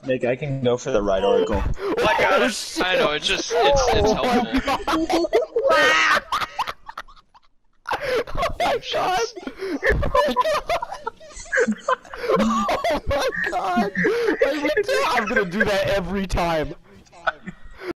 Nick, I can go for the right oracle. I got it. I know, it's just, it's helpful. Oh my god! I'm gonna do that every time.